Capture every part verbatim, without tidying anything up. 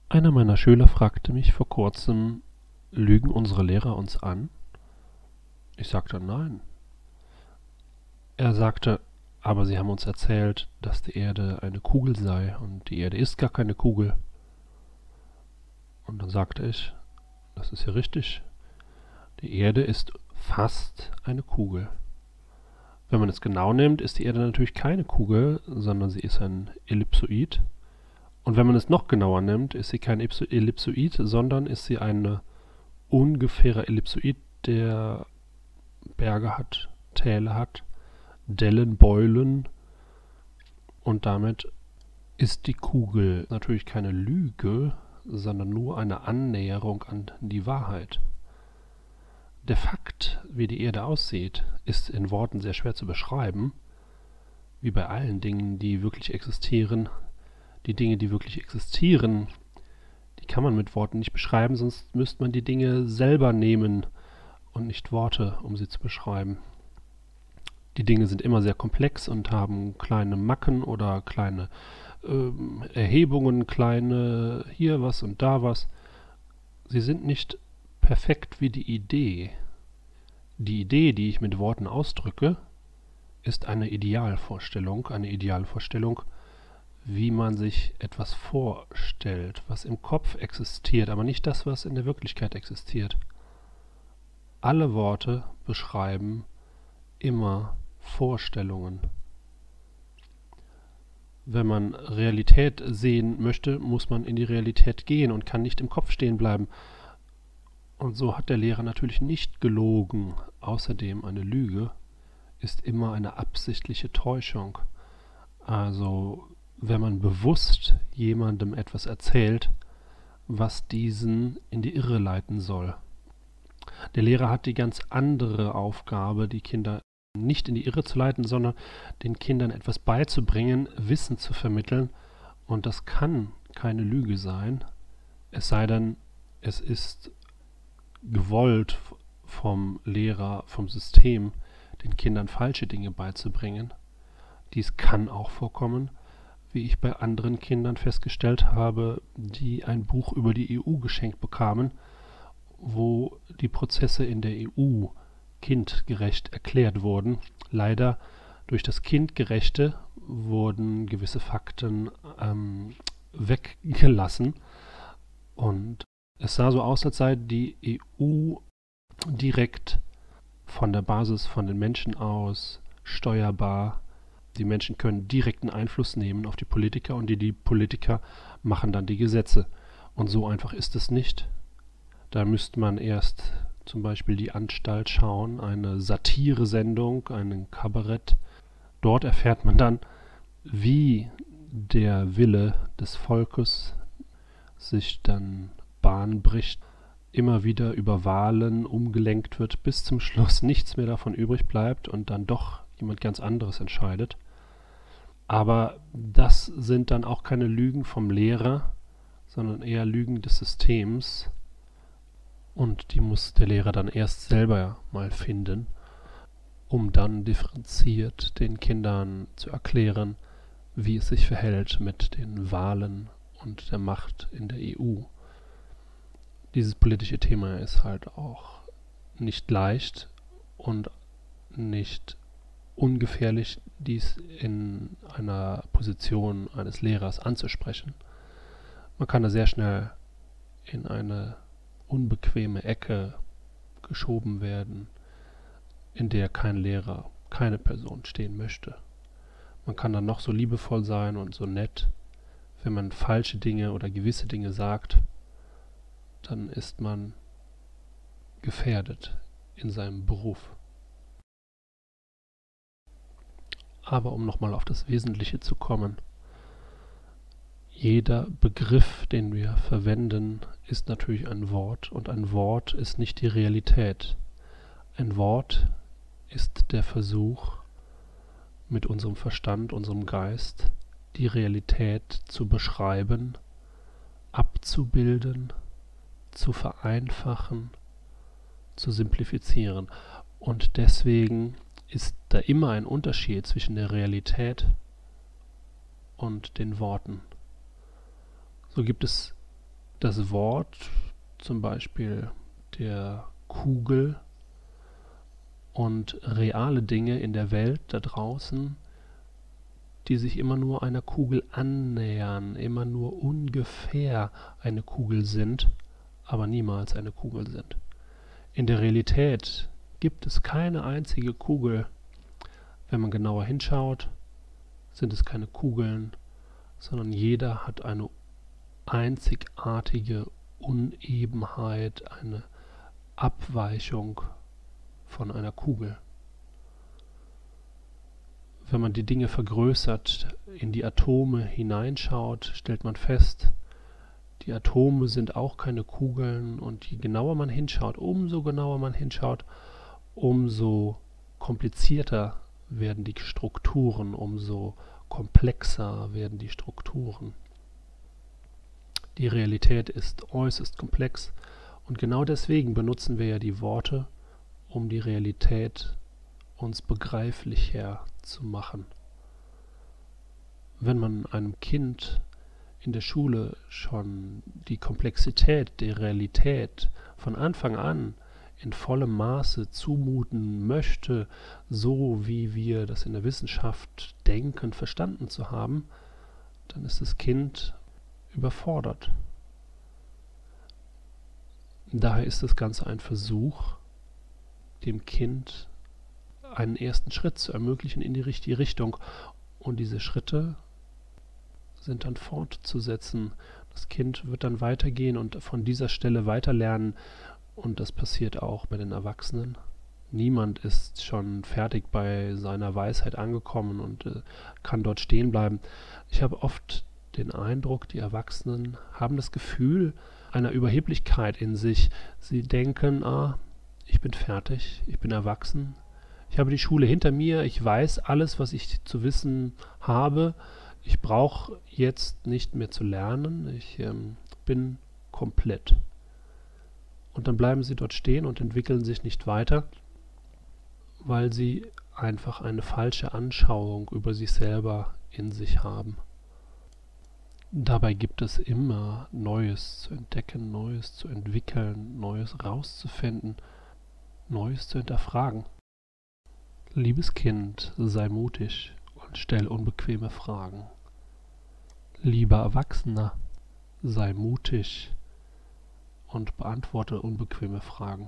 Einer meiner Schüler fragte mich vor kurzem: Lügen unsere Lehrer uns an? Ich sagte nein. Er sagte: Aber sie haben uns erzählt, dass die Erde eine Kugel sei und die Erde ist gar keine Kugel. Und dann sagte ich: Das ist ja richtig. Die Erde ist fast eine Kugel. Wenn man es genau nimmt, ist die Erde natürlich keine Kugel, sondern sie ist ein Ellipsoid. Und wenn man es noch genauer nimmt, ist sie kein Ellipsoid, sondern ist sie ein ungefährer Ellipsoid, der Berge hat, Täler hat, Dellen, Beulen. Und damit ist die Kugel natürlich keine Lüge, sondern nur eine Annäherung an die Wahrheit. Der Fakt, wie die Erde aussieht, ist in Worten sehr schwer zu beschreiben, wie bei allen Dingen, die wirklich existieren. Die Dinge, die wirklich existieren, die kann man mit Worten nicht beschreiben, sonst müsste man die Dinge selber nehmen und nicht Worte, um sie zu beschreiben. Die Dinge sind immer sehr komplex und haben kleine Macken oder kleine ähm, Erhebungen, kleine hier was und da was. Sie sind nicht perfekt wie die Idee. Die Idee, die ich mit Worten ausdrücke, ist eine Idealvorstellung, eine Idealvorstellung, wie man sich etwas vorstellt, was im Kopf existiert, aber nicht das, was in der Wirklichkeit existiert. Alle Worte beschreiben immer Vorstellungen. Wenn man Realität sehen möchte, muss man in die Realität gehen und kann nicht im Kopf stehen bleiben. Und so hat der Lehrer natürlich nicht gelogen. Außerdem eine Lüge ist immer eine absichtliche Täuschung. Also wenn man bewusst jemandem etwas erzählt, was diesen in die Irre leiten soll. Der Lehrer hat die ganz andere Aufgabe, die Kinder nicht in die Irre zu leiten, sondern den Kindern etwas beizubringen, Wissen zu vermitteln. Und das kann keine Lüge sein, es sei denn, es ist gewollt vom Lehrer, vom System, den Kindern falsche Dinge beizubringen. Dies kann auch vorkommen, wie ich bei anderen Kindern festgestellt habe, die ein Buch über die E U geschenkt bekamen, wo die Prozesse in der E U kindgerecht erklärt wurden. Leider durch das Kindgerechte wurden gewisse Fakten ähm, weggelassen und es sah so aus, als sei die E U direkt von der Basis, von den Menschen aus steuerbar. Die Menschen können direkten Einfluss nehmen auf die Politiker und die, die Politiker machen dann die Gesetze. Und so einfach ist es nicht. Da müsste man erst zum Beispiel die Anstalt schauen, eine Satiresendung, einen Kabarett. Dort erfährt man dann, wie der Wille des Volkes sich dann Bahn bricht, immer wieder über Wahlen umgelenkt wird, bis zum Schluss nichts mehr davon übrig bleibt und dann doch jemand ganz anderes entscheidet. Aber das sind dann auch keine Lügen vom Lehrer, sondern eher Lügen des Systems. Und die muss der Lehrer dann erst selber mal finden, um dann differenziert den Kindern zu erklären, wie es sich verhält mit den Wahlen und der Macht in der E U. Dieses politische Thema ist halt auch nicht leicht und nicht ungefährlich, dies in einer Position eines Lehrers anzusprechen. Man kann da sehr schnell in eine unbequeme Ecke geschoben werden, in der kein Lehrer, keine Person stehen möchte. Man kann dann noch so liebevoll sein und so nett, wenn man falsche Dinge oder gewisse Dinge sagt, dann ist man gefährdet in seinem Beruf. Aber um nochmal auf das Wesentliche zu kommen, jeder Begriff, den wir verwenden, ist natürlich ein Wort und ein Wort ist nicht die Realität. Ein Wort ist der Versuch, mit unserem Verstand, unserem Geist, die Realität zu beschreiben, abzubilden, zu vereinfachen, zu simplifizieren. Und deswegen ist da immer ein Unterschied zwischen der Realität und den Worten. So gibt es das Wort, zum Beispiel der Kugel, und reale Dinge in der Welt da draußen, die sich immer nur einer Kugel annähern, immer nur ungefähr eine Kugel sind, aber niemals eine Kugel sind. In der Realität gibt es keine einzige Kugel. Wenn man genauer hinschaut, sind es keine Kugeln, sondern jeder hat eine einzigartige Unebenheit, eine Abweichung von einer Kugel. Wenn man die Dinge vergrößert, in die Atome hineinschaut, stellt man fest, die Atome sind auch keine Kugeln, und je genauer man hinschaut, umso genauer man hinschaut, umso komplizierter werden die Strukturen, umso komplexer werden die Strukturen. Die Realität ist äußerst komplex, und genau deswegen benutzen wir ja die Worte, um die Realität uns begreiflicher zu machen. Wenn man einem Kind in der Schule schon die Komplexität der Realität von Anfang an in vollem Maße zumuten möchte, so wie wir das in der Wissenschaft denken, verstanden zu haben, dann ist das Kind überfordert. Daher ist das Ganze ein Versuch, dem Kind einen ersten Schritt zu ermöglichen in die richtige Richtung. Und diese Schritte sind dann fortzusetzen. Das Kind wird dann weitergehen und von dieser Stelle weiterlernen. Und das passiert auch bei den Erwachsenen. Niemand ist schon fertig bei seiner Weisheit angekommen und äh, kann dort stehen bleiben. Ich habe oft den Eindruck, die Erwachsenen haben das Gefühl einer Überheblichkeit in sich. Sie denken, ah, ich bin fertig, ich bin erwachsen, ich habe die Schule hinter mir, ich weiß alles, was ich zu wissen habe, ich brauche jetzt nicht mehr zu lernen, ich ähm, bin komplett. Und dann bleiben sie dort stehen und entwickeln sich nicht weiter, weil sie einfach eine falsche Anschauung über sich selber in sich haben. Dabei gibt es immer Neues zu entdecken, Neues zu entwickeln, Neues rauszufinden, Neues zu hinterfragen. Liebes Kind, sei mutig und stell unbequeme Fragen. Lieber Erwachsener, sei mutig und beantworte unbequeme Fragen.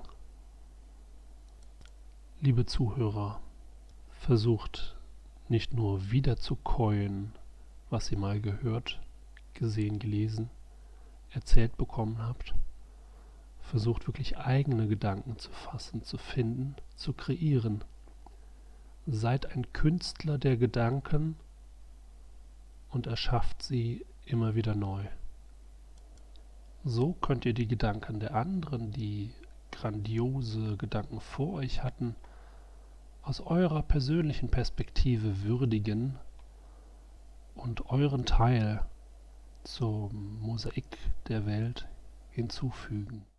Liebe Zuhörer, versucht nicht nur wiederzukäuen, was ihr mal gehört, gesehen, gelesen, erzählt bekommen habt. Versucht wirklich eigene Gedanken zu fassen, zu finden, zu kreieren. Seid ein Künstler der Gedanken und erschafft sie immer wieder neu. So könnt ihr die Gedanken der anderen, die grandiose Gedanken vor euch hatten, aus eurer persönlichen Perspektive würdigen und euren Teil zum Mosaik der Welt hinzufügen.